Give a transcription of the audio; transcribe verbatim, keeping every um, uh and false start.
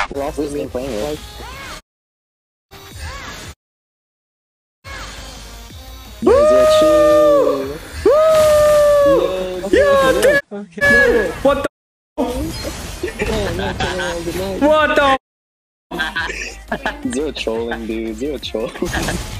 Who else is he playing with? Yo, chill. Yeah, damn. Okay. What the? What the? Zero trolling, dude. Zero trolling.